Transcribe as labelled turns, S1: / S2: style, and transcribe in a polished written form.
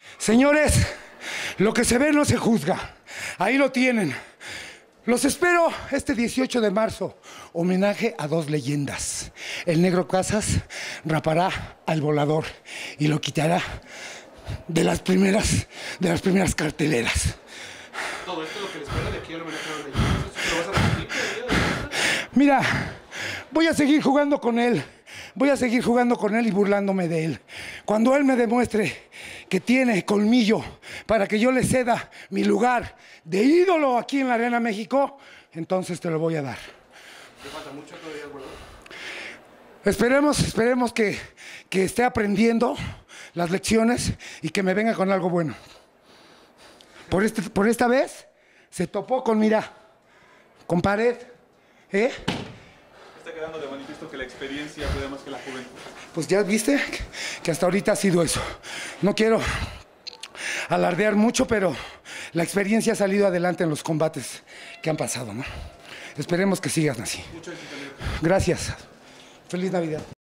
S1: Señores, lo que se ve no se juzga. Ahí lo tienen. Los espero este 18 de marzo. Homenaje a dos leyendas. El Negro Casas rapará al Volador y lo quitará de las primeras carteleras.
S2: Todo esto es lo que les espera de aquí al homenaje a las leyendas. ¿Eso lo vas a repetir?
S1: Mira, voy a seguir jugando con él. Voy a seguir jugando con él y burlándome de él. Cuando él me demuestre que tiene colmillo para que yo le ceda mi lugar de ídolo aquí en la Arena México, entonces te lo voy a dar.
S2: ¿Te falta mucho todavía, Volador?
S1: Esperemos que esté aprendiendo las lecciones y que me venga con algo bueno. Por esta vez se topó con, mira, con pared.
S2: Está quedando de manifiesto que la experiencia puede más que la juventud.
S1: Pues ya viste que hasta ahorita ha sido eso. No quiero alardear mucho, pero la experiencia ha salido adelante en los combates que han pasado, ¿no? Esperemos que sigan así.
S2: Mucho éxito, amigo.
S1: Gracias. Feliz Navidad.